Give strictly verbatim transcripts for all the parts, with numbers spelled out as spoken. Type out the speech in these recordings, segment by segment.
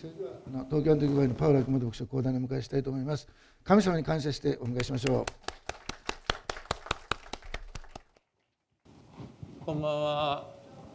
それではあの東京の時場合のパウラ君牧師を講談に迎えしたいと思います。神様に感謝してお迎えしましょう。 こんばんは。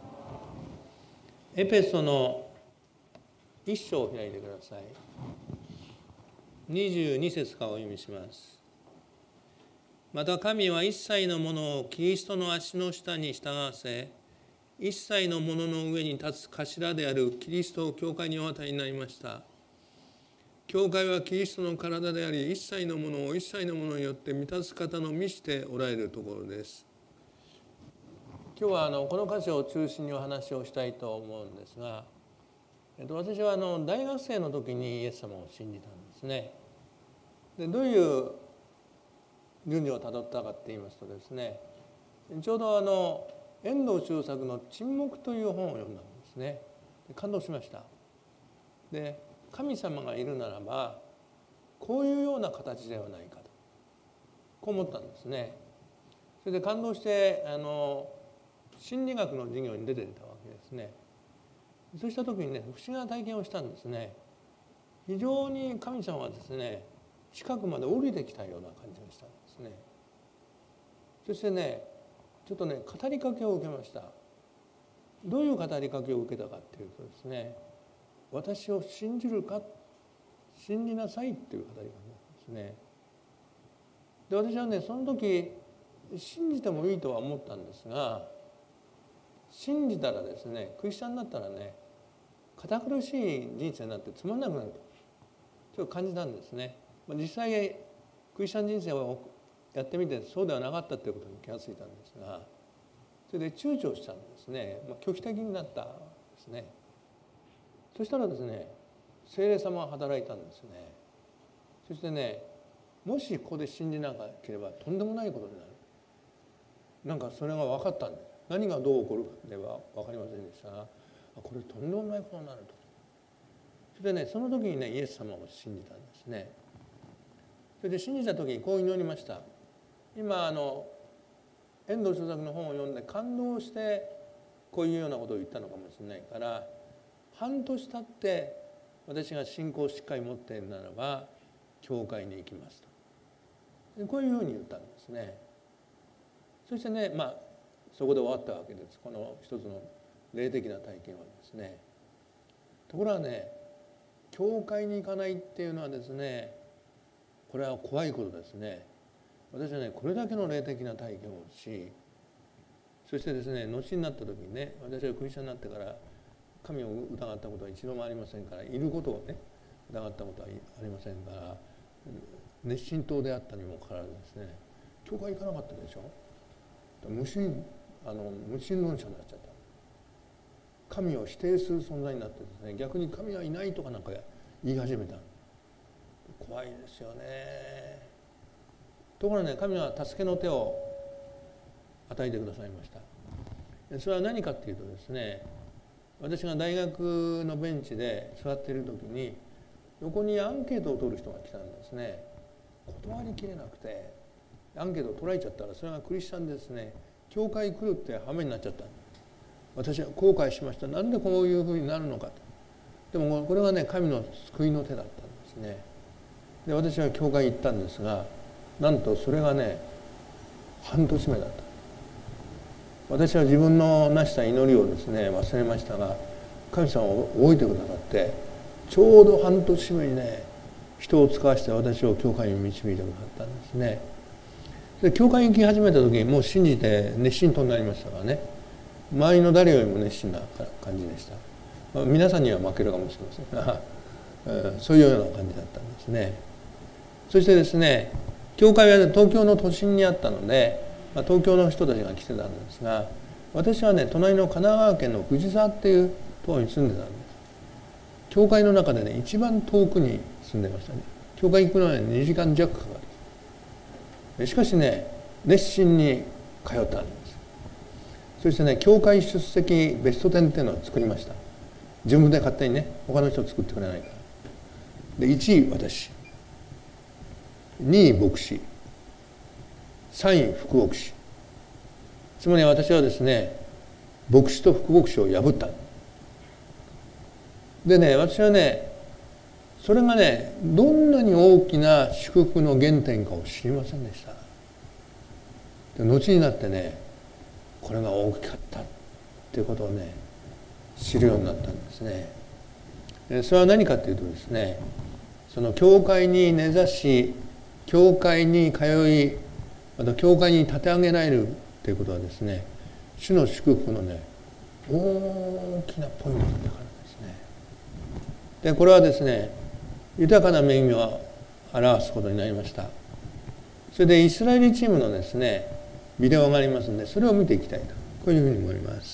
エペソの一章を開いてください。にじゅうに節からお読みします。また神は一切のものをキリストの足の下に従わせ、一切のものの上に立つ頭であるキリストを教会にお与えになりました。教会はキリストの体であり、一切のものを一切のものによって満たす方の満ちておられるところです。今日はあのこの箇所を中心にお話をしたいと思うんですが、えっと、私はあの大学生の時にイエス様を信じたんですね。でどういう順序をたどったかって言いますとですね、ちょうどあの遠藤周作の「沈黙」という本を読んだんですね。で感動しました。で神様がいるならばこういうような形ではないかとこう思ったんですね。それで感動してあの心理学の授業に出ていたわけですね。そうした時にね、不思議な体験をしたんですね。非常に神様はですね、近くまで降りてきたような感じがしたんですね。そしてね、ちょっとね、語りかけを受けました。どういう語りかけを受けたかっていうとですね、私を信じるか、信じなさいっていう語りかけなんですね。で、私はね、その時信じてもいいとは思ったんですが、信じたらですね、クリスチャンになったらね、堅苦しい人生になってつまんなくなるとちょっと感じたんですね。実際クリスチャン人生をやってみてそうではなかったということに気がついたんですが、それで躊躇したんですね。まあ、拒否的になったんですね。そしたらですね、聖霊様が働いたんですね。そしてね、もしここで信じなければとんでもないことになる。なんかそれが分かったんです。何がどう起こるかでは分かりませんでしたが、これとんでもないことになると。それでね、その時にね、イエス様を信じたんですね。それで信じた時にこう祈りました。今あの遠藤周作の本を読んで感動してこういうようなことを言ったのかもしれないから、半年経って私が信仰をしっかり持っているならば教会に行きますと、こういうふうに言ったんですね。そしてね、まあそこで終わったわけです。この一つの霊的な体験はですね。ところがね、教会に行かないっていうのはですね、これは怖いことですね。私はね、これだけの霊的な体験をし、そしてですね、後になった時にね、私はクリスチャンになってから神を疑ったことは一度もありませんから、いることをね疑ったことはありませんから、熱心党であったにもかかわらずですね、教会行かなかったでしょ。無神あの無神論者になっちゃった。神を否定する存在になってですね、逆に神はいないとかなんか言い始めた。怖いですよね。ところがね、神は助けの手を与えてくださいました。それは何かっていうとですね、私が大学のベンチで座っている時に横にアンケートを取る人が来たんですね。断りきれなくてアンケートを取られちゃったら、それがクリスチャンですね、教会来るって羽目になっちゃった。私は後悔しました。なんでこういうふうになるのかと。でもこれはね、神の救いの手だったんですね。で、私は教会に行ったんですが、なんとそれがね、半年目だった。私は自分のなした祈りをですね忘れましたが、神様を覚えてくださって、ちょうど半年目にね、人を使わして私を教会に導いてくださったんですね。で、教会に行き始めた時にもう信じて熱心となりましたからね、周りの誰よりも熱心な感じでした。まあ、皆さんには負けるかもしれませんが、えー、そういうような感じだったんですね。そしてですね、教会は東京の都心にあったので、まあ、東京の人たちが来てたんですが、私はね、隣の神奈川県の藤沢っていうところに住んでたんです。教会の中でね、一番遠くに住んでましたね。教会行くのににじかん弱かかる。しかしね、熱心に通ったんです。そしてね、教会出席ベストじゅうっていうのを作りました。自分で勝手にね、他の人作ってくれないから。で、いちい私、にい牧師、さんい副牧師。つまり私はですね、牧師と副牧師を破った。でね、私はね、 それがねどんなに大きな祝福の原点かを知りませんでした。で後になってねこれが大きかったっていうことをね知るようになったんですね。それは何かというとですね、その教会に根ざし教会に通いまた教会に立て上げられるということはですね、主の祝福のね大きなポイントだったからですね。でこれはですね豊かな恵みを表すことになりました。それでイスラエルチームのですねビデオがありますので、それを見ていきたいとこういうふうに思います。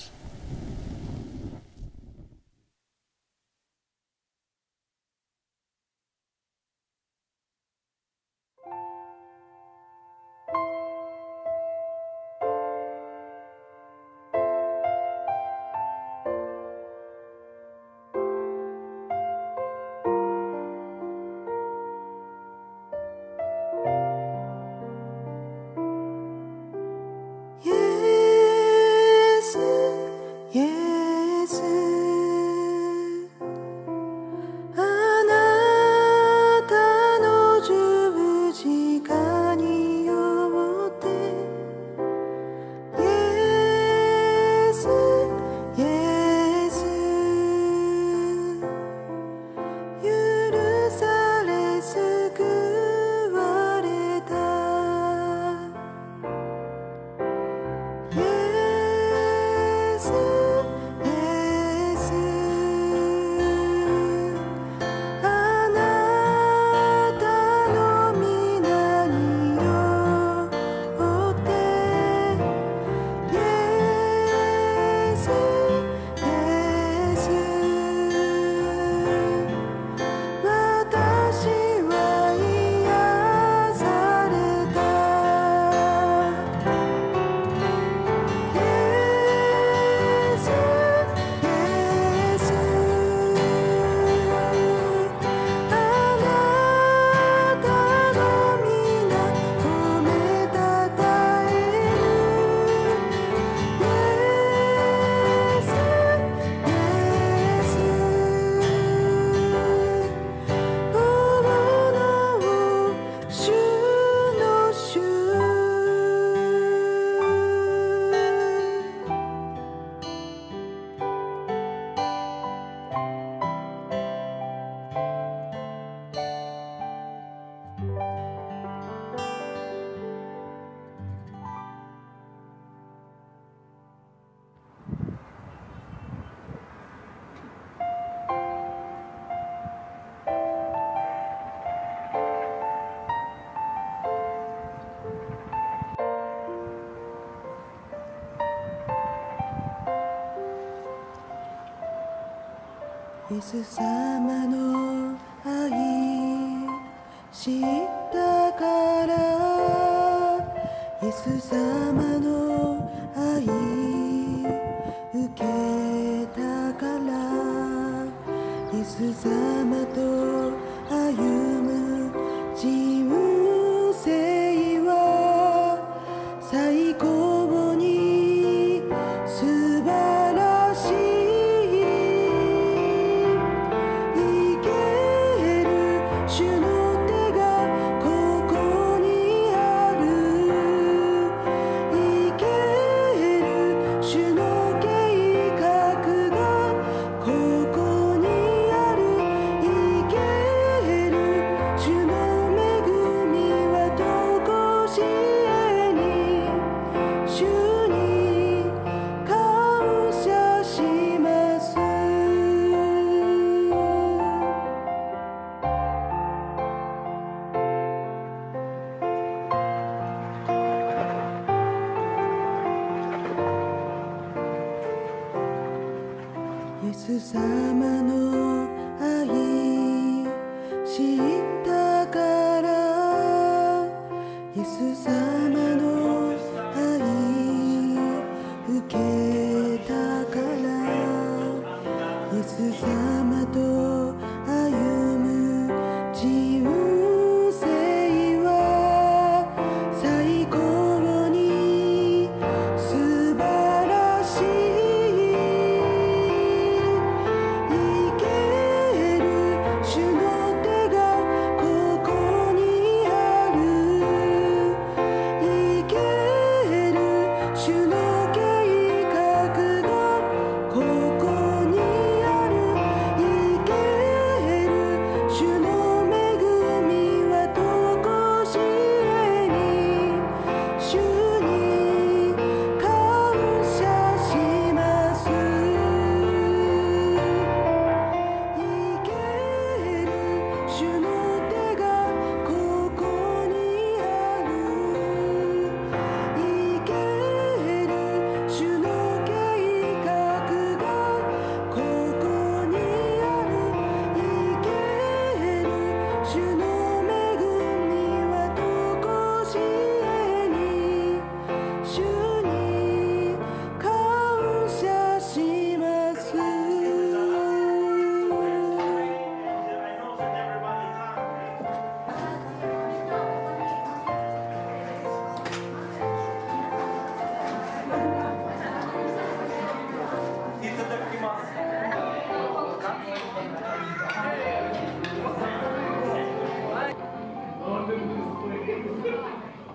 イエス様の愛知ったから、イエス様の愛受けたから、イエス様と歩む人生は最高に素晴らしい。イエス様の愛知ったから、イエス様の愛受けたから、イエス様と歩む人生は最高に素晴らしい。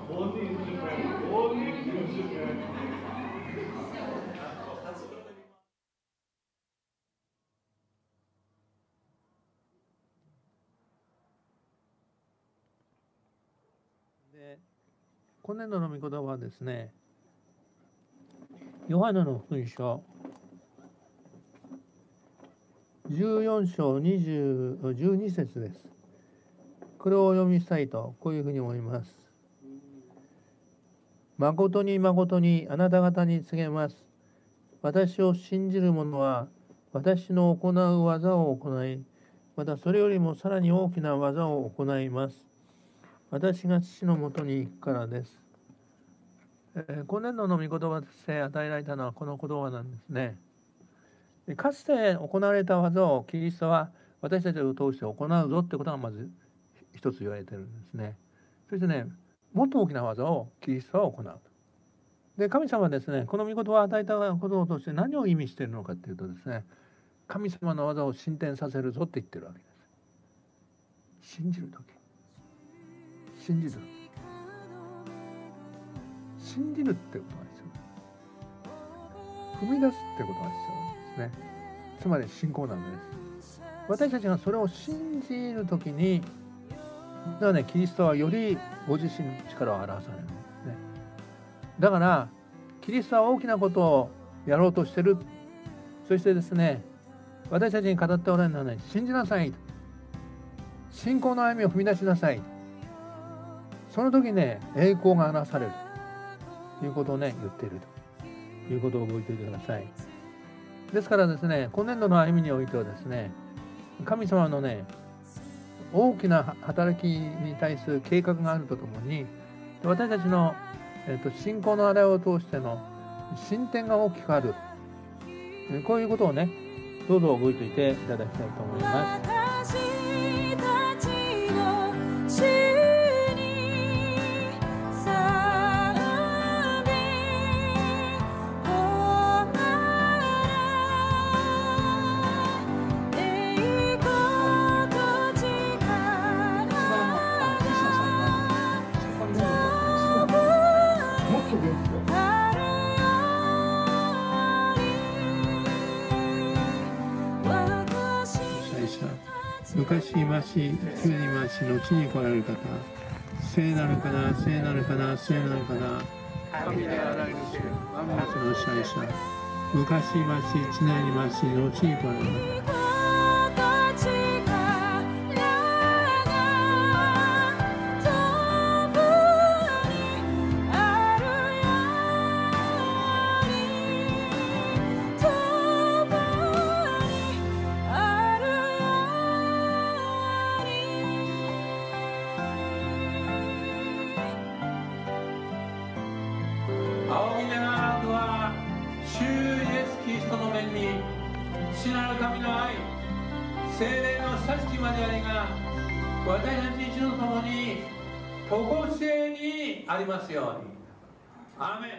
で今年度の御言葉はですね、ヨハネの福音書じゅうよん章にじゅう、じゅうに節です。これをお読みしたいとこういうふうに思います。誠に誠にあなた方に告げます。私を信じる者は私の行う技を行い、またそれよりもさらに大きな技を行います。私が父のもとに行くからです。えー、今年度の御言葉として与えられたのはこの言葉なんですね。でかつて行われた技をキリストは私たちを通して行うぞってことがまず一つ言われてるんですね。そしてね、もっと大きな技をキリストは行う。で、神様はですね、この御言葉を与えたことを通して何を意味しているのかっていうとですね、神様の技を進展させるぞって言ってるわけです。信じるとき、信じるとき、信じるってことが必要。踏み出すってことが必要なんですね。つまり信仰なんです。私たちがそれを信じるときに、だからね、キリストはよりご自身の力を表されるんですね。だからキリストは大きなことをやろうとしてる。そしてですね、私たちに語っておられるのはね、信じなさい、信仰の歩みを踏み出しなさい。その時ね、栄光が表されるということをね、言っているということを覚えておいてください。ですからですね、今年度の歩みにおいてはですね、神様のね、大きな働きに対する計画があるとともに、私たちの、えー、と信仰のあれを通しての進展が大きくある、こういうことをね、どうぞ覚えておいていただきたいと思います。昔いまし、急にいまし、後に来られる方、聖なるかな、聖なるかな、聖なるかな、神であられる主、万物の支配者、昔いまし、常にいまし、後に来られる方。聖霊の親しきまでありが私たち一同ともに常しえにありますように。アーメン。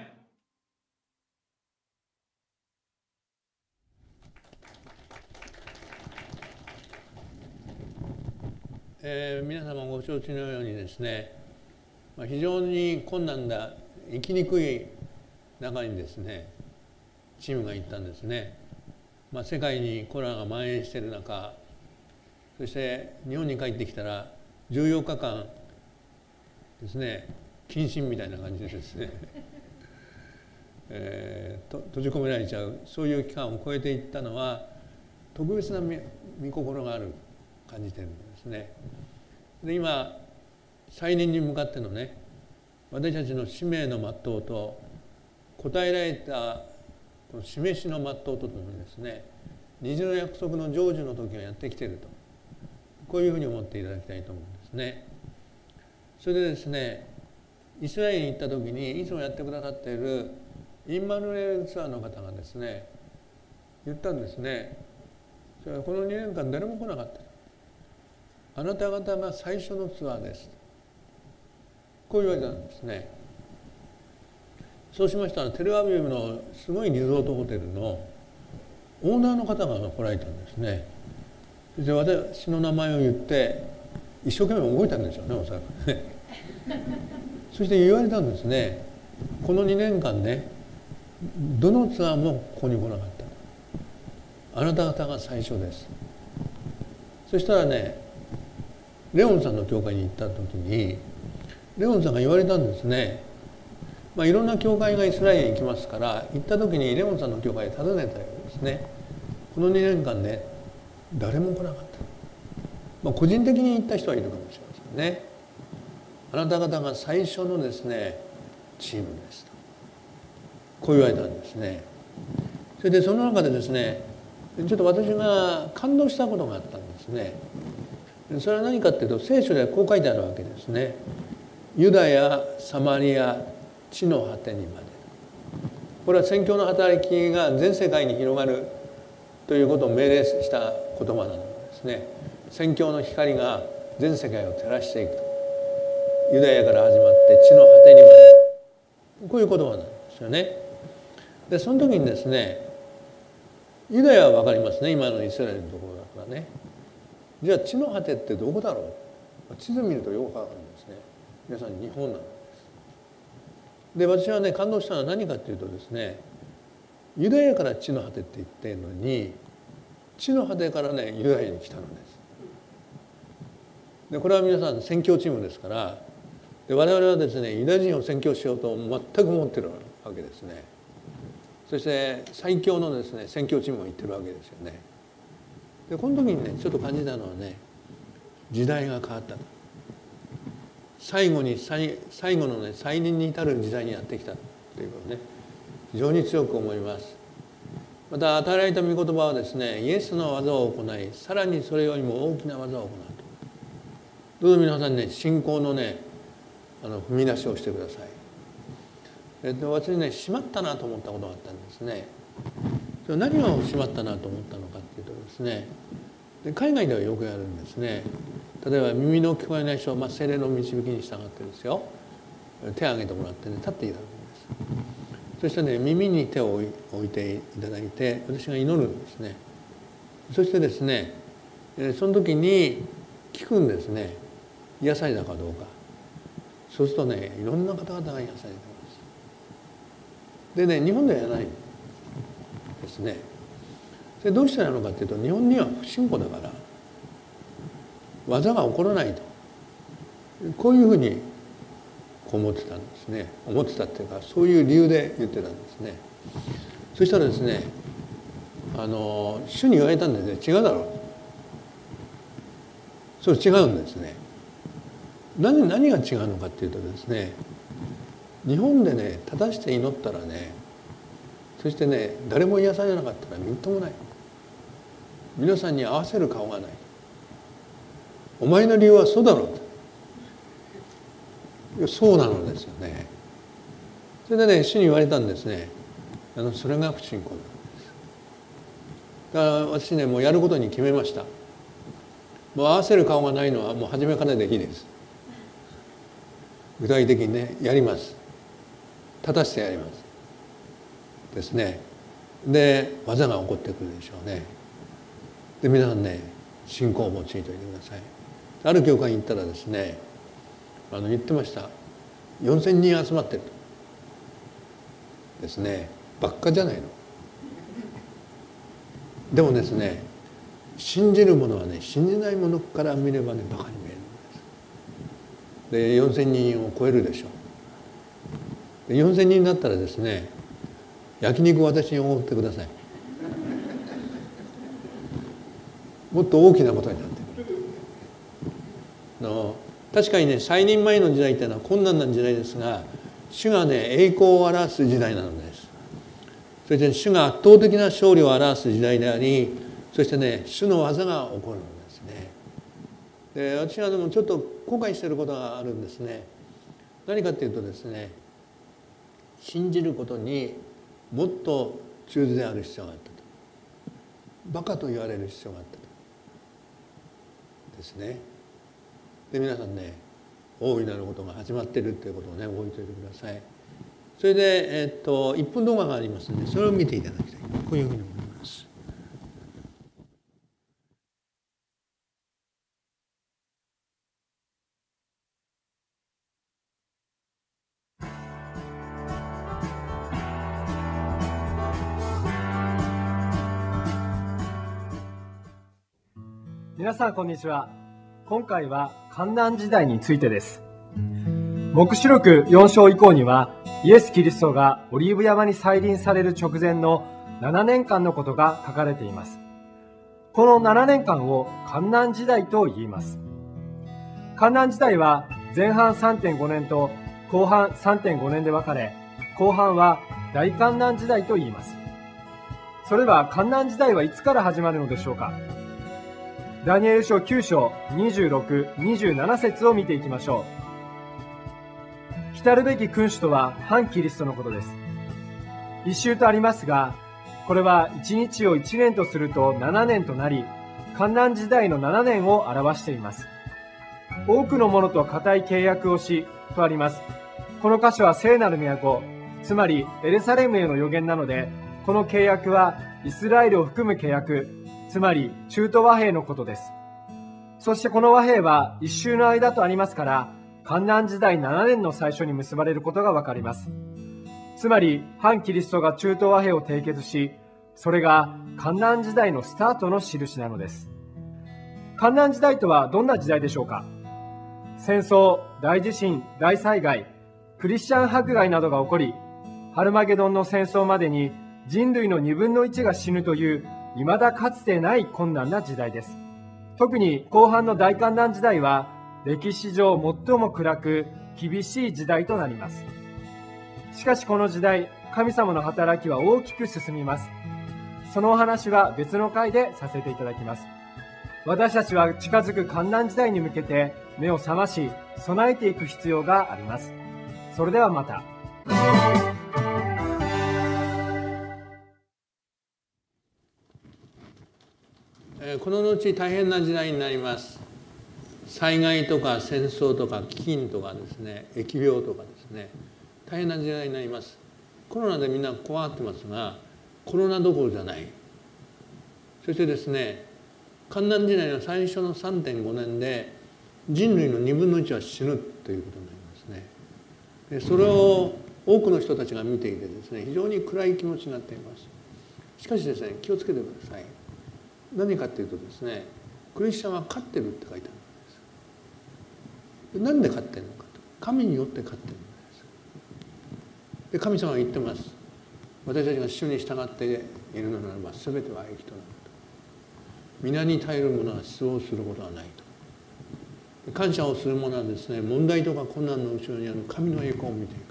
えー、皆様ご承知のようにですね、まあ、非常に困難な生きにくい中にですね、チームが行ったんですね。まあ、世界にコロナが蔓延している中、そして日本に帰ってきたらじゅうよっかかんですね、謹慎みたいな感じでですね、えー、と閉じ込められちゃう、そういう期間を超えていったのは特別な御心がある感じてるんですね。で、今再臨に向かってのね、私たちの使命の全うと答えられたこの示しの全うとともにですね、虹の約束の成就の時がやってきていると、こういうふうに思っていただきたいと思うんですね。それでですね、イスラエルに行った時にいつもやってくださっているインマヌエルツアーの方がですね、言ったんですね。それはこのにねんかん誰も来なかった。あなた方が最初のツアーです。こう言われたんですね。そうしましたらテルアビブのすごいリゾートホテルのオーナーの方が来られたんですね。そして私の名前を言って一生懸命動いたんでしょうね、おそらくね。 そして言われたんですね。このにねんかんね、どのツアーもここに来なかった。あなた方が最初です。そしたらね、レオンさんの教会に行った時にレオンさんが言われたんですね。まあいろんな教会がイスラエルに行きますから、行った時にレオンさんの教会を訪ねたようですね。このにねんかんね、誰も来なかった。まあ個人的に行った人はいるかもしれませんね。あなた方が最初のですねチームですと、こう言われたんですね。それでその中でですね、ちょっと私が感動したことがあったんですね。それは何かっていうと、聖書ではこう書いてあるわけですね。ユダヤ、サマリア、地の果てにまで。これは宣教の働きが全世界に広がるということを命令した言葉なのですね。宣教の光が全世界を照らしていくと。ユダヤから始まって地の果てにまで。こういう言葉なんですよね。でその時にですね、ユダヤは分かりますね、今のイスラエルのところだからね。じゃあ地の果てってどこだろう。地図見るとよく分かるんですね。皆さん日本なんです。で私はね感動したのは何かっていうとですね、ユダヤから地の果てって言ってるのに、地の果てからねユダヤに来たのです。でこれは皆さん宣教チームですから、で我々はですねユダヤ人を宣教しようと全く思ってるわけですね。そして最強のですね宣教チームが行ってるわけですよね。でこの時にねちょっと感じたのはね、時代が変わった。最後に最最後のね再臨に至る時代にやってきたということね、非常に強く思います。また与えられた御言葉はですね、イエスの技を行い、さらにそれよりも大きな技を行うと。どうぞ皆さんね信仰のねあの踏み出しをしてください。えっと私ねしまったなと思ったことがあったんですね。何をしまったなと思ったのかっていうとですね、で海外ではよくやるんですね。例えば耳の聞こえない人は、まあ、聖霊の導きに従ってですよ、手を挙げてもらってね立っていただくんです。そしてね耳に手を置いていただいて私が祈るんですね。そしてですねその時に聞くんですね、癒されたかどうか。そうするとねいろんな方々が癒されてます。でね日本ではやらないですね。でどうしてなのかっていうと、日本には不信仰だから技が起こらないと、こういうふうに思ってたんですね。思ってたっていうかそういう理由で言ってたんですね。そしたらですね、あの主に言われたんでね、違うだろう、それ違うんですね。何何が違うのかっていうとですね、日本でね正して祈ったらね、そしてね誰も癒されなかったらみっともない。皆さんに合わせる顔がない。お前の理由はそうだろうと。いやそうなのですよね。それでね主に言われたんですね。あのそれが不信仰なんです。だから私ねもうやることに決めました。もう合わせる顔がないのはもう初めからでいいです。具体的にねやります。立たしてやりますですね。で技が起こってくるでしょうね。で皆さんね信仰を用いておいてください。ある教会に行ったらですね、あの言ってました。よんせんにん集まってるとですね。ばっかじゃないの。でもですね、信じる者はね信じない者から見ればねバカに見えるんです。でよんせんにんを超えるでしょう。でよんせんにんだったらですね、焼肉を私におごってください。もっと大きなことになってくる。の確かにね再臨前の時代っていうのは困難な時代ですが、主がね栄光を表す時代なのです。そして主が圧倒的な勝利を表す時代であり、そしてね主の技が起こるんですね。で私はでもちょっと後悔していることがあるんですね。何かっていうとですね、信じることにもっと忠実である必要があったと。バカと言われる必要があったとですね。で皆さんね大いなることが始まっているということをね覚えておいてください。それで、えっといっぷん動画がありますのでそれを見ていただきたい、こういうふうに思います。 皆さんこんにちは。今回は患難時代についてです。黙示録よん章以降には、イエス・キリストがオリーブ山に再臨される直前のななねんかんのことが書かれています。このななねんかんを患難時代と言います。患難時代は前半 さんてんごねんと後半 さんてんごねんで分かれ、後半は大患難時代と言います。それでは患難時代はいつから始まるのでしょうか。ダニエル書きゅう章にじゅうろく、にじゅうなな節を見ていきましょう。来るべき君主とは反キリストのことです。一周とありますが、これは一日を一年とするとななねんとなり、患難時代のななねんを表しています。多くの者と固い契約をし、とあります。この箇所は聖なる都、つまりエルサレムへの予言なので、この契約はイスラエルを含む契約、つまり中東和平のことです。そしてこの和平は一周の間とありますから、患難時代ななねんの最初に結ばれることがわかります。つまり、反キリストが中東和平を締結し、それが患難時代のスタートの印なのです。患難時代とはどんな時代でしょうか。戦争、大地震、大災害、クリスチャン迫害などが起こり、ハルマゲドンの戦争までに人類のにぶんのいちが死ぬという、未だかつてない困難な時代です。特に後半の大患難時代は、歴史上最も暗く厳しい時代となります。しかしこの時代、神様の働きは大きく進みます。そのお話は別の回でさせていただきます。私たちは近づく患難時代に向けて目を覚まし、備えていく必要があります。それではまた。 この後大変な時代になります。災害とか戦争とか飢饉とかですね、疫病とかですね、大変な時代になります。コロナでみんな怖がってますが、コロナどころじゃない。そしてですね、患難時代の最初の さんてんごねんで人類のにぶんのいちは死ぬということになりますね。でそれを多くの人たちが見ていてですね、非常に暗い気持ちになっています。しかしですね、気をつけてください。何かというとですね、クリスチャンは勝ってるって書いてあるんです。なんで勝ってるのかと。神によって勝ってるんです。で、神様は言ってます。私たちが主に従っているのならば全ては益となると。皆に耐える者は失望することはないと。感謝をする者はですね、問題とか困難の後ろにある神の栄光を見ていく。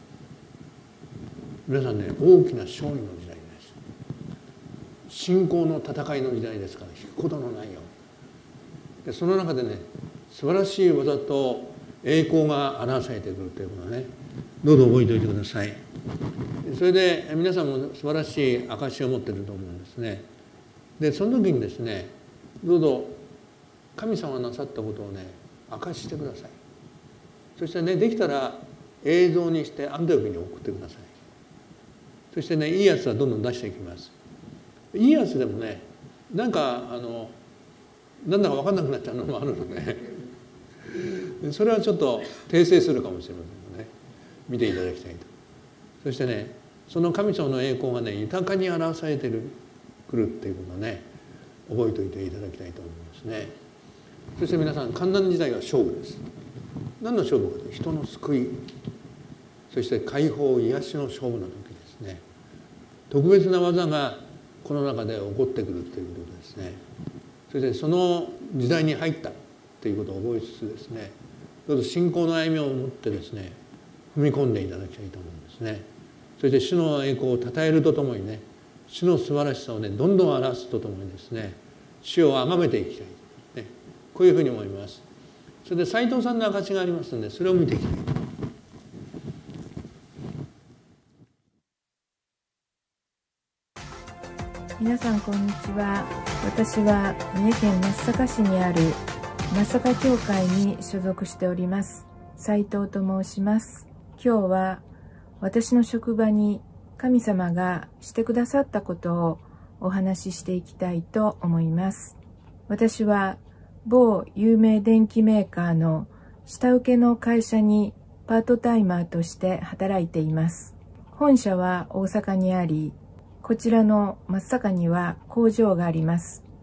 皆さんね、大きな勝利の時代です。信仰の戦いの時代ですから、引くことのないようで、その中でね、素晴らしい技と栄光が表されてくるということをね、どうぞ覚えておいてください。それで皆さんも素晴らしい証を持っていると思うんですね。でその時にですね、どうぞ神様がなさったことをね、証ししてください。そしてね、できたら映像にしてアンテロピに送ってください。そしてね、いいやつはどんどん出していきます。いいやつでもね、なんかあのなんだか分かんなくなっちゃうのもあるので、それはちょっと訂正するかもしれませんので、ね、見ていただきたいと。そしてね、その神様の栄光がね、豊かに表されてくるっていうことをね、覚えておいていただきたいと思いますね。そして皆さん、患難時代は勝負です。何の勝負かというと、人の救い、そして解放、癒しの勝負の時ですね。特別な技がこの中で起こってくるということですね。そしてその時代に入ったということを覚えつつですね、どうぞ信仰の歩みを持ってですね、踏み込んでいただきたいと思うんですね。そして主の栄光を称えるとともにね、主の素晴らしさをね、どんどん表すとともにですね、主を崇めていきたい、ね、こういうふうに思います。それで斉藤さんの証がありますので、それを見ていきたいと。 皆さんこんにちは。私は三重県松阪市にある松阪教会に所属しております斉藤と申します。今日は私の職場に神様がしてくださったことをお話ししていきたいと思います。私は某有名電機メーカーの下請けの会社にパートタイマーとして働いています。本社は大阪にあり、こちらの松阪には工場があります。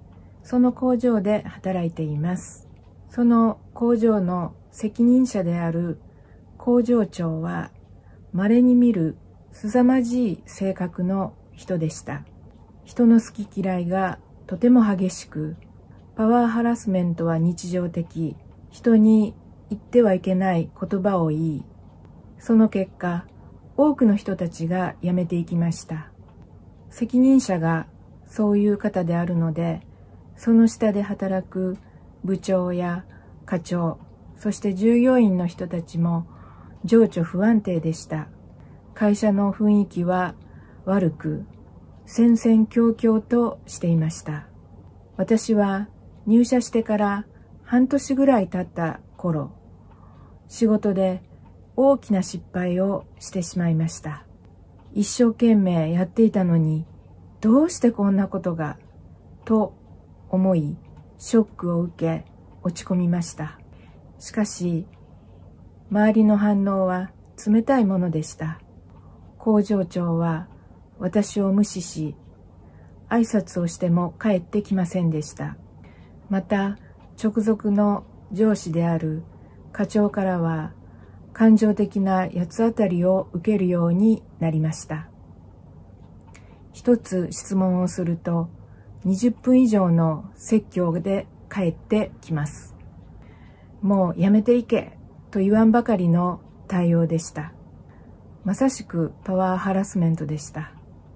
その工場で働いています。その工場の責任者である工場長は、稀に見る凄まじい性格の人でした。人の好き嫌いがとても激しく、パワーハラスメントは日常的、人に言ってはいけない言葉を言い、その結果、多くの人たちが辞めていきました。責任者がそういう方であるので、その下で働く部長や課長、そして従業員の人たちも情緒不安定でした。会社の雰囲気は悪く、戦々恐々としていました。私は入社してから半年ぐらい経った頃、仕事で大きな失敗をしてしまいました。一生懸命やっていたのに、どうしてこんなことが、と思い、ショックを受け、落ち込みました。しかし、周りの反応は冷たいものでした。工場長は私を無視し、挨拶をしても帰ってきませんでした。また、直属の上司である課長からは、感情的な八つ当たりを受けるようになりました。一つ質問をすると、にじゅっぷん以上の説教で帰ってきます。もうやめていけと言わんばかりの対応でした。まさしくパワーハラスメントでした。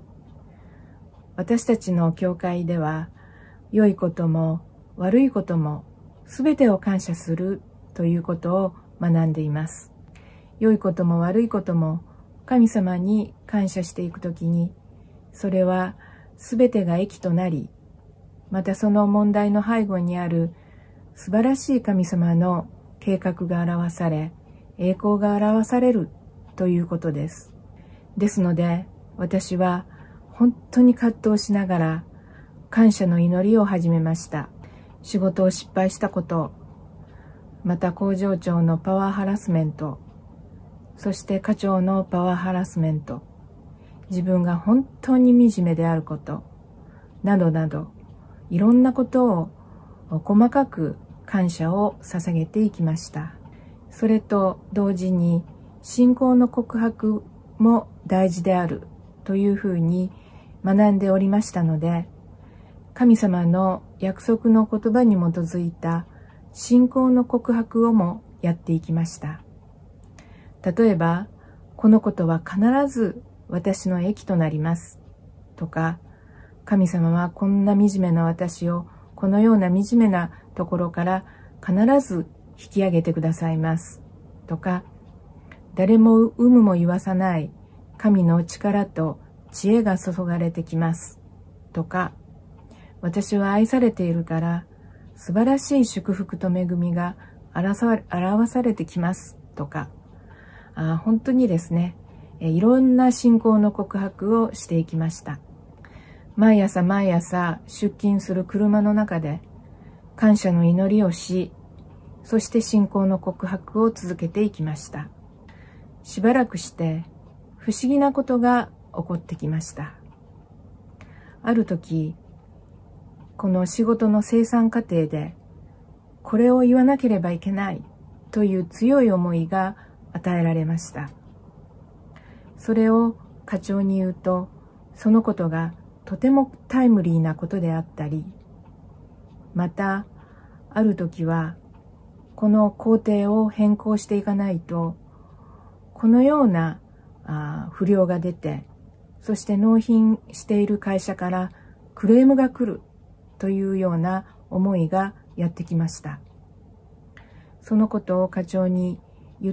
私たちの教会では、良いことも悪いこともすべてを感謝するということを学んでいます。良いことも悪いことも神様に感謝していくときに、それはすべてが益となり、またその問題の背後にある素晴らしい神様の計画が表され、栄光が表されるということです。ですので、私は本当に葛藤しながら感謝の祈りを始めました。仕事を失敗したこと、また工場長のパワーハラスメント、そして課長のパワーハラスメント、自分が本当に惨めであること、などなど、いろんなことを細かく感謝を捧げていきました。それと同時に信仰の告白も大事であるというふうに学んでおりましたので、神様の約束の言葉に基づいた信仰の告白をもやっていきました。例えば、このことは必ず私の益となりますとか、神様はこんな惨めな私をこのような惨めなところから必ず引き上げてくださいますとか、誰も有無も言わさない神の力と知恵が注がれてきますとか、私は愛されているから素晴らしい祝福と恵みが表されてきますとか、あ本当にですね、いろんな信仰の告白をしていきました。毎朝毎朝出勤する車の中で感謝の祈りをし、そして信仰の告白を続けていきました。しばらくして不思議なことが起こってきました。ある時、この仕事の生産過程でこれを言わなければいけないという強い思いが与えられました。それを課長に言うと、そのことがとてもタイムリーなことであったり、またある時はこの工程を変更していかないとこのようなあ不良が出て、そして納品している会社からクレームが来るというような思いがやってきました。そのことを課長に言って、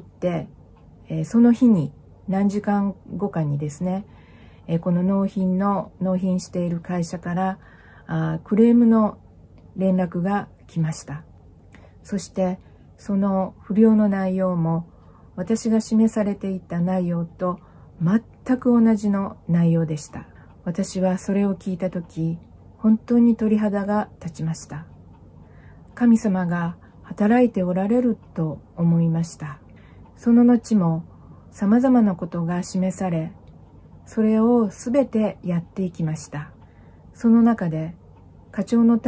えー、その日に何時間後かにですね、えー、この納品の納品している会社からあクレームの連絡が来ました。そしてその不良の内容も私が示されていた内容と全く同じの内容でした。私はそれを聞いたとき、本当に鳥肌が立ちました。神様が働いておられると思いました。その後も様々なことが示され、それをすべてやっていきました。その中で課長の態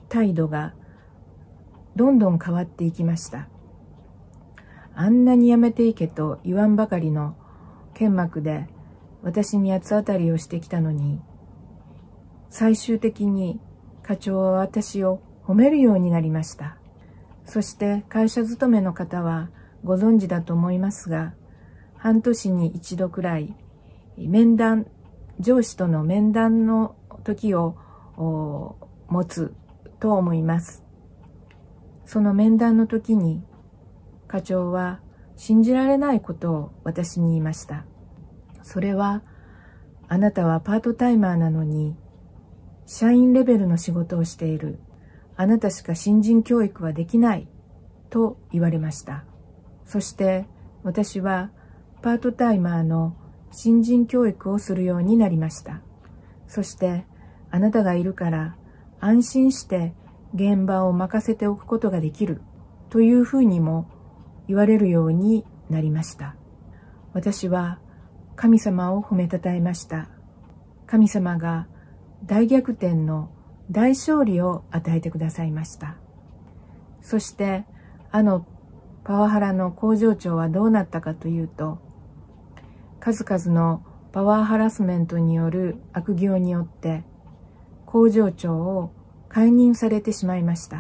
態度がどんどん変わっていきました。あんなにやめていけと言わんばかりの剣幕で私に八つ当たりをしてきたのに、最終的に課長は私を褒めるようになりました。そして会社勤めの方はご存知だと思いますが、半年に一度くらい面談、上司との面談の時を持つと思います。その面談の時に課長は信じられないことを私に言いました。それは、あなたはパートタイマーなのに社員レベルの仕事をしている。あなたしか新人教育はできないと言われました。そして私はパートタイマーの新人教育をするようになりました。そしてあなたがいるから安心して現場を任せておくことができるというふうにも言われるようになりました。私は神様を褒めたたえました。神様が大逆転の大勝利を与えてくださいました。そしてあのパワハラの工場長はどうなったかというと、数々のパワーハラスメントによる悪行によって工場長を解任されてしまいました。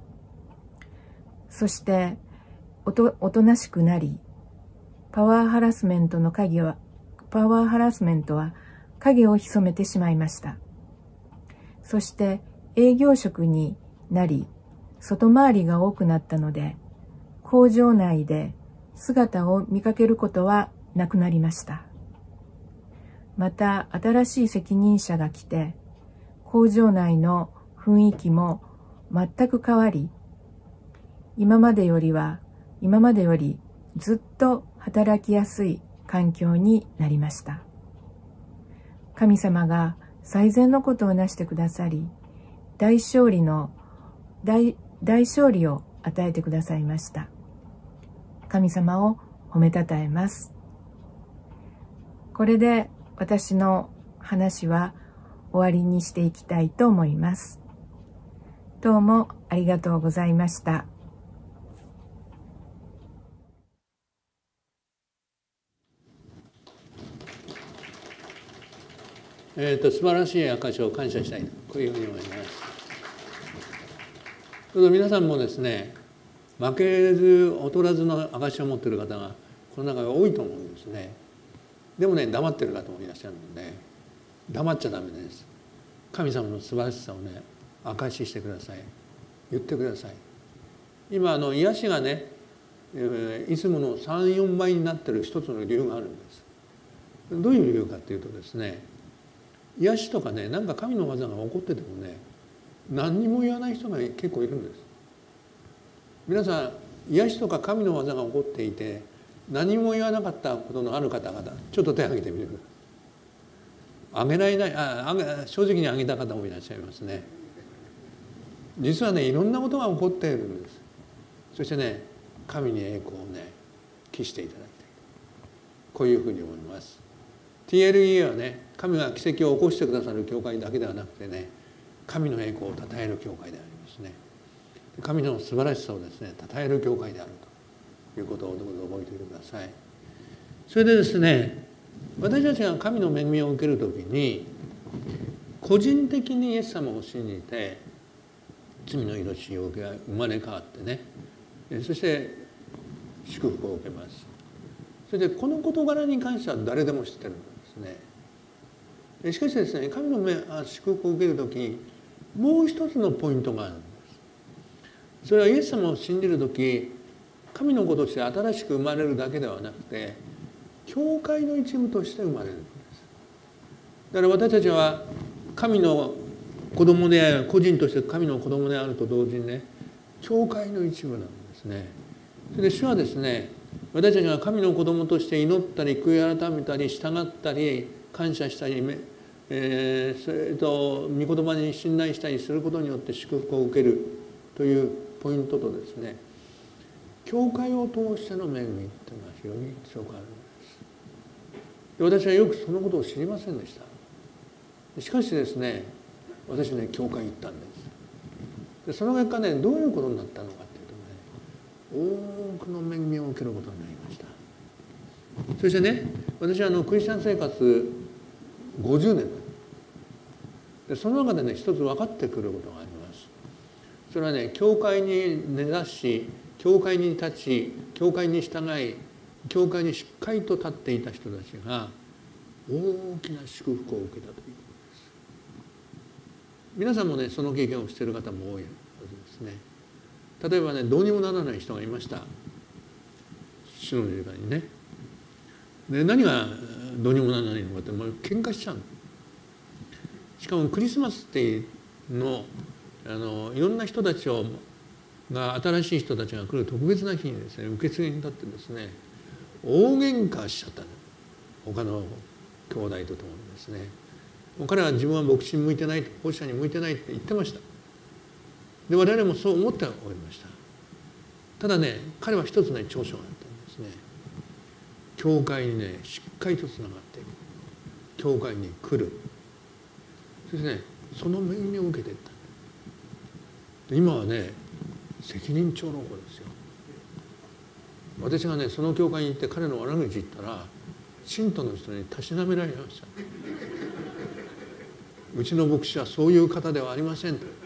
そしておと、おとなしくなり、パワーハラスメントの影は、パワーハラスメントは影を潜めてしまいました。そして営業職になり、外回りが多くなったので、工場内で姿を見かけることはなくなりました。また新しい責任者が来て、工場内の雰囲気も全く変わり、今までよりは、今までよりずっと働きやすい環境になりました。神様が最善のことをなしてくださり、大勝利の大、大勝利を与えてくださいました。神様を褒めたたえます。これで私の話は終わりにしていきたいと思います。どうもありがとうございました。 えーと、素晴らしい証を感謝したいと、こういうふうに思います。どうぞ皆さんもですね、負けず劣らずの証を持っている方がこの中が多いと思うんですね。でもね、黙っている方もいらっしゃるので、黙っちゃダメです。神様の素晴らしさをね、証ししてください。言ってください。今あの癒しがね、いつものさん、よんばいになっている一つの理由があるんです。どういう理由かというとですね、癒しとかね、なんか神の技が起こっててもね、何にも言わない人が結構いるんです。皆さん、癒しとか神の技が起こっていて何も言わなかったことのある方々、ちょっと手を挙げてみてください。挙げられない、あ、正直に挙げた方もいらっしゃいますね。実はね、いろんなことが起こっているんです。そしてね、神に栄光をね、期していただきたい、こういうふうに思います。 ティーエルイー はね、神が奇跡を起こしてくださる教会だけではなくてね、神の栄光をたたえる教会でありますね。神の素晴らしさをですね、たたえる教会であるということをどうぞ覚えておいてください。それでですね、私たちが神の恵みを受けるときに、個人的にイエス様を信じて罪の命を受け生まれ変わってね、そして祝福を受けます。それでこの事柄に関しては誰でも知ってるんですね。しかしですね、神の祝福を受けるとき、もう一つのポイントがあるんです。それはイエス様を信じるとき、神の子として新しく生まれるだけではなくて、教会の一部として生まれるんです。だから私たちは神の子供である、個人として神の子供であると同時にね、教会の一部なんですね。それで主はですね、私たちが神の子供として祈ったり悔い改めたり従ったり感謝したり、えー、それと御言葉に信頼したりすることによって祝福を受けるというポイントとですね、教会を通しての恵みっていうのは非常に強くあるんです。で、私はよくそのことを知りませんでした。しかしですね、私ね、教会行ったんです。 でその結果ね、どういうことになったのかっていうとね、多くの恵みを受けることになりました。そしてね、私はあのクリスチャン生活ごじゅうねんで、その中でね、一つ分かってくることがあります。それはね、教会に根ざし、教会に立ち、教会に従い、教会にしっかりと立っていた人たちが大きな祝福を受けたということです。皆さんもね、その経験をしている方も多いはずですね。例えばね、どうにもならない人がいました。主の十字架にね。で、何がどうにもならないのかって、もう喧嘩しちゃう。しかもクリスマスっていうのあのいろんな人たちをが新しい人たちが来る特別な日にですね、受付に立ってですね、大喧嘩しちゃったの、他の兄弟と共にですね。もう彼は自分は牧師に向いてない、奉仕者に向いてないって言ってました。で、我々もそう思っておりました。ただね、彼は一つね、長所があったんですね。教会にね、しっかりとつながっていく。教会に来る。そしてね、その恵みを受けていった。今はね、責任重の子ですよ。私がね、その教会に行って彼の悪口言ったら、信徒の人にたしなめられました。うちの牧師はそういう方ではありませんと。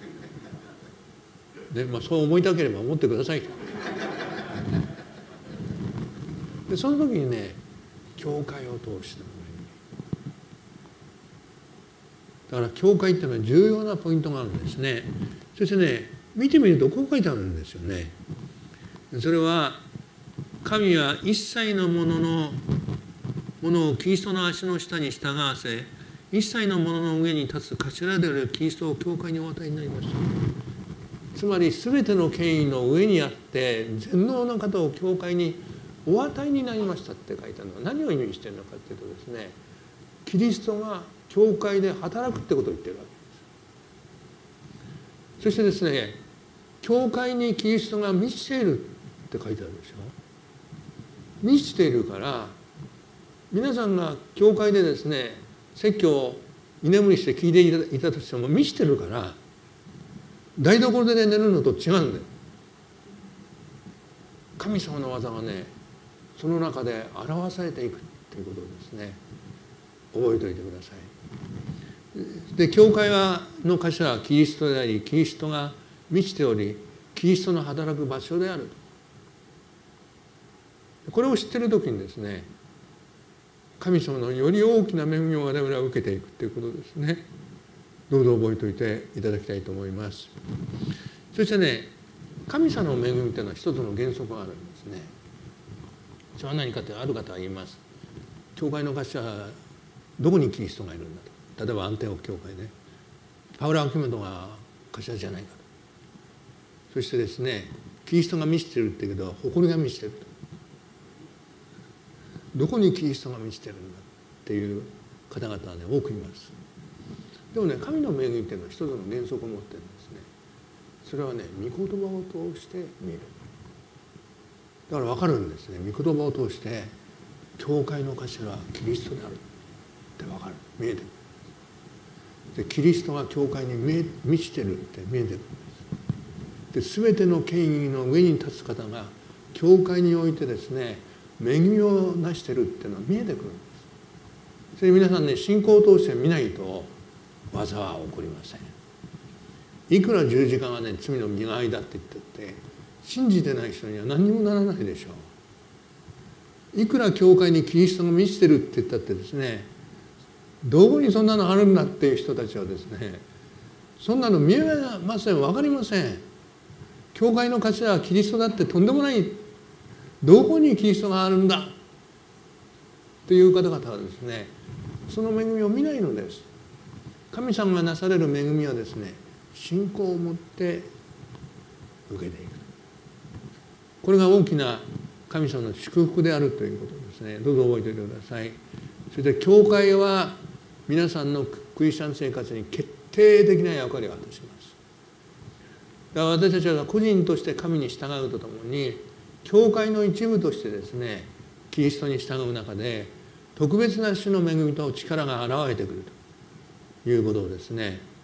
で、まあ、そう思いたければ思ってくださいと。で、その時にね、教会を通してもらえる。だから教会っていうのは重要なポイントがあるんですね。そしてね、見てみるとこう書いてあるんですよね。それは、神は一切のもののものをキリストの足の下に従わせ、一切のものの上に立つ頭であるキリストを教会にお与えになりました。つまり全ての権威の上にあって全能の方を教会にお与えになりましたって書いてあるのは何を意味しているのかというとですね、キリストが教会で働くってことを言ってるわけです。そしてですね、教会にキリストが満ちているって書いてあるでしょ。満ちているから、皆さんが教会でですね、説教を居眠りして聞いていたとしても満ちてるから、台所で寝るのと違うんだよ。神様の技がね、その中で表されていくということをですね、覚えておいてください。で、教会はの頭はキリストであり、キリストが満ちており、キリストの働く場所である。これを知っている時にですね、神様のより大きな恵みを我々は受けていくということですね。どうぞ覚えておいていただきたいと思います。そしてね、神様の恵みというのは一つの原則があるんですね。それは何かってある方は言います。教会の頭はどこにキリストがいるんだと。例えばアンテオ教会ね、パウロ・アキメドが頭じゃないかと。そしてですね、キリストが満ちてるって言うけど誇りが満ちてると。どこにキリストが満ちてるんだっていう方々はね、多くいます。でもね、神の恵みっていうのは一つの原則を持ってるんですね。それはね、御言葉を通して見る。だから分かるんですね。御言葉を通して教会の頭はキリストであるって分かる、見えてくる。で、キリストが教会に満ちてるって見えてくるんです。で、全ての権威の上に立つ方が教会においてですね、恵みをなしてるっていうのは見えてくるんです。それ皆さんね、信仰を通して見ないと技は起こりません。いくら十字架がね、罪の身代わりだって言ってって信じてない人には何にもならないでしょう。いくら教会にキリストが満ちてるって言ったってですね、どこにそんなのあるんだっていう人たちはですね、そんなの見えません、分かりません。教会の頭はキリストだってとんでもない、どこにキリストがあるんだっていう方々はですね、その恵みを見ないのです。神様がなされる恵みはですね、信仰を持って受けていく。これが大きな神様の祝福であるということですね。どうぞ覚えておいてください。そして教会は皆さんのクリスチャン生活に決定的な役割を果たします。だから私たちは個人として神に従うとともに、教会の一部としてですね、キリストに従う中で特別な主の恵みと力が現れてくるということをですね、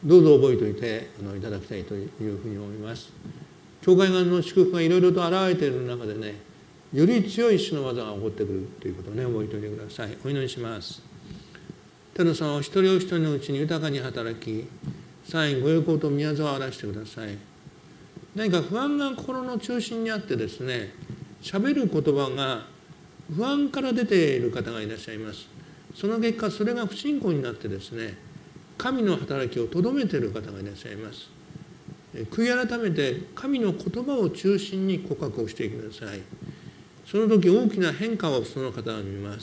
どうぞ覚えておいてあのいただきたいというふうに思います。教会側の祝福がいろいろと現れている中でね、より強い主の技が起こってくるということをね、覚えておいてください。お祈りします。天の様、お一人お一人のうちに豊かに働き、さえご横と宮沢を荒らしてください。何か不安が心の中心にあってですね、喋る言葉が不安から出ている方がいらっしゃいます。その結果、それが不信仰になってですね、神の働きをとどめている方がいらっしゃいます。悔い改めて神の言葉を中心に告白をしてください。その時大きな変化をその方は見ます。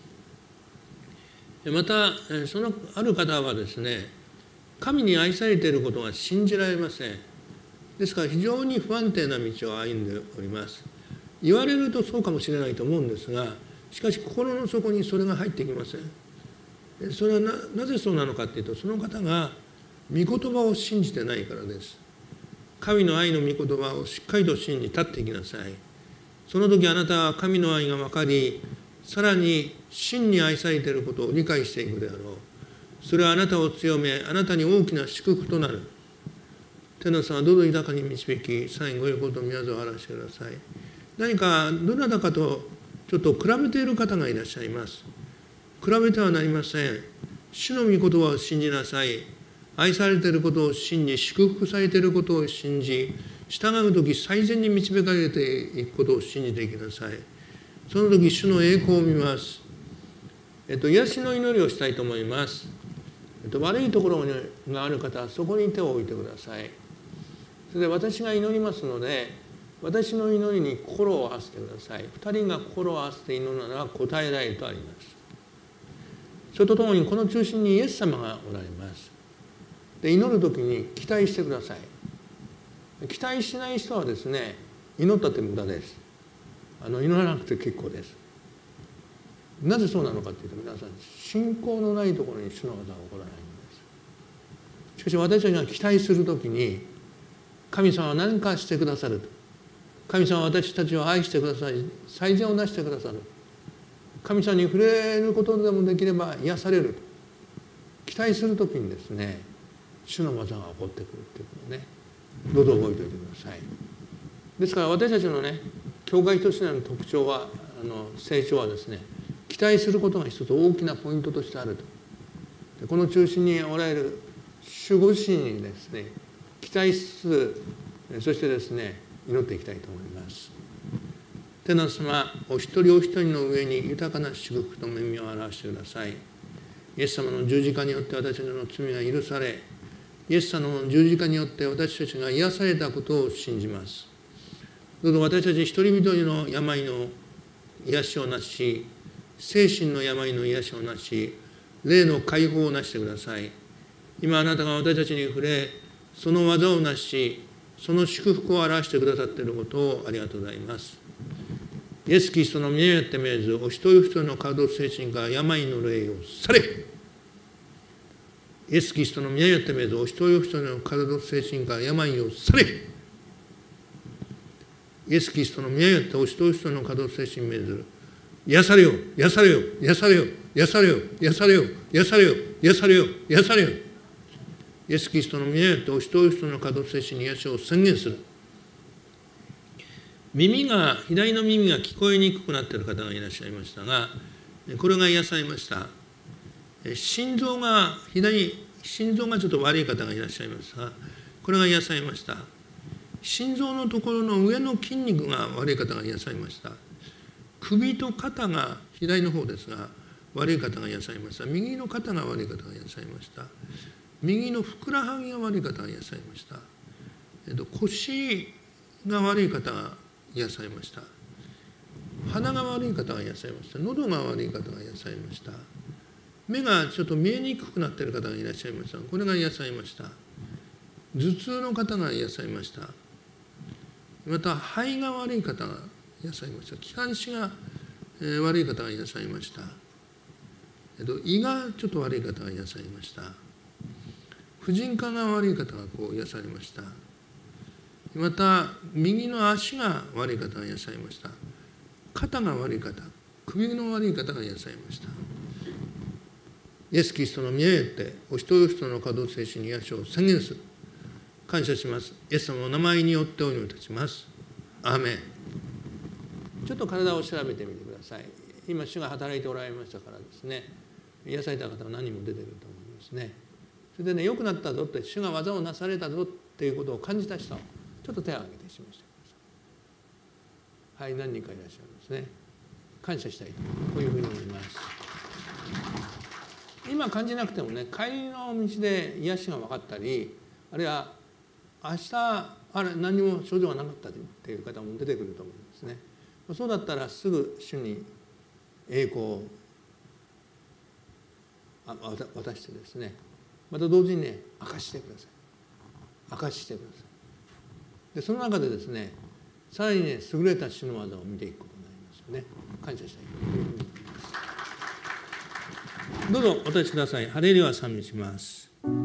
またそのある方はですね、神に愛されていることが信じられません。ですから非常に不安定な道を歩んでおります。言われるとそうかもしれないと思うんですが、しかし心の底にそれが入ってきません。それは な, なぜそうなのかというと、その方が御言葉を信じてないからです。神の愛の御言葉をしっかりと信じ立っていきなさい。その時あなたは神の愛が分かり、さらに真に愛されていることを理解していくであろう。それはあなたを強め、あなたに大きな祝福となる。天のさんはどうぞ豊かに導き、最後ご横と宮沢を荒らしてください。何かどなたかとちょっと比べている方がいらっしゃいます。比べてはなりません。主の御言葉を信じなさい。愛されていることを信じ、祝福されていることを信じ、従う時最善に導かれていくことを信じていきなさい。その時主の栄光を見ます。えっと、癒しの祈りをしたいと思います。えっと、悪いところがある方はそこに手を置いてください。それで私が祈りますので、私の祈りに心を合わせてください。二人が心を合わせて祈るなら答えられるとあります。それとともにこの中心にイエス様がおられます。で、祈る時に期待してください。期待しない人はですね、祈ったって無駄です。あの祈らなくて結構です。なぜそうなのかというと、皆さん信仰のないところに主の技が起こらないんです。しかし私たちが期待するときに、神様は何かしてくださると。神様は私たちを愛してくださり、最善をなしてくださる。神様に触れることでもできれば癒されると期待するときにですね、主の技が起こってくるということをね、どうぞ覚えておいてください。ですから私たちのね、教会としての特徴は、あの成長はですね、期待することが一つ大きなポイントとしてあると。でこの中心におられる主ご自身にですね、期待しつつ、そしてですね、祈っていきたいと思います。天の様、お一人お一人の上に豊かな祝福と恵みを表してください。イエス様の十字架によって私たちの罪が許され、イエス様の十字架によって私たちが癒されたことを信じます。どうぞ私たち一人一人の病の癒しをなし、精神の病の癒しをなし、霊の解放をなしてください。今あなたが私たちに触れ、その技をなし、その祝福を表してくださっていることをありがとうございます。イエス・キリストの皆によって命ず、お一人一人の体精神から病の霊を去れ。イエス・キリストの皆によって命ず、お一人一人の体精神から病を去れ。イエス・キリストの皆によってお一人一人の体精神を命ずる。癒されよ、癒されよ、癒されよ、癒されよ、癒されよ、癒されよ、癒されよ、癒されよ。イエス・キリストの皆によってお一人一人の体精神に癒しを宣言する。耳が、左の耳が聞こえにくくなっている方がいらっしゃいましたが、これが癒されました。心臓が、左、心臓がちょっと悪い方がいらっしゃいますが、これが癒されました。心臓のところの上の筋肉が悪い方が癒されました。首と肩が左の方ですが、悪い方が癒されました。右の肩が悪い方が癒されました。右のふくらはぎが悪い方が癒されました。えっと、腰が悪い方が癒されました。鼻が悪い方が癒されました。喉が悪い方が癒されました。目がちょっと見えにくくなっている方がいらっしゃいました。これが癒されました。頭痛の方が癒されました。また肺が悪い方が癒されました。気管支が悪い方が癒されました。えっと、胃がちょっと悪い方が癒されました。婦人科が悪い方がこう癒されました。また右の足が悪い方が癒されました。肩が悪い方、首の悪い方が癒されました。 イエス・キリストの皆によってお一人お一人の可動性に癒しを宣言する。感謝します。イエス様の名前によってお祈りいたします。アーメン。ちょっと体を調べてみてください。今主が働いておられましたからですね、癒された方は何人も出てくると思いますね。それでね、良くなったぞって、主が技をなされたぞっていうことを感じた人はちょっと手を挙げて示してください。はい、何人かいらっしゃるんですね。感謝したいと、こういうふうに思います。今感じなくてもね、帰りの道で癒しが分かったり、あるいは明日あれ何も症状がなかったっていう方も出てくると思うんですね。そうだったらすぐ主に栄光を渡してですね、また同時にね、明かしてください。明かしてください。でその中でですね、さらにね、優れた主の技を見ていくことになりますよね。感謝したいというふうに思います。どうぞお立ちください。ハレルヤ賛美します。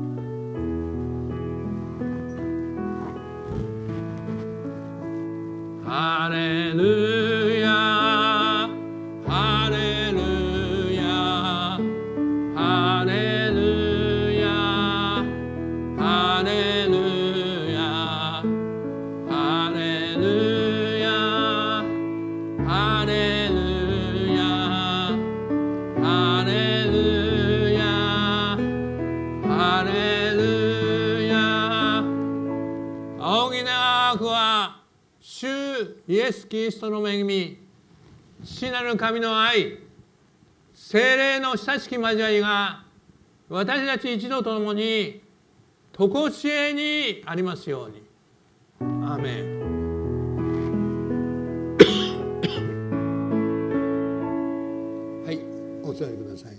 ハレルヤ、ハレルヤ、ハレルヤ、ハレルヤ、ハレルヤ、ハレルヤ、ハレルヤ、ハレルヤ。仰ぎ願くは主イエス・キリストの恵み、父なる神の愛、聖霊の親しき交わりが私たち一同と共に常しえにありますように。アーメン。はい、お座りください。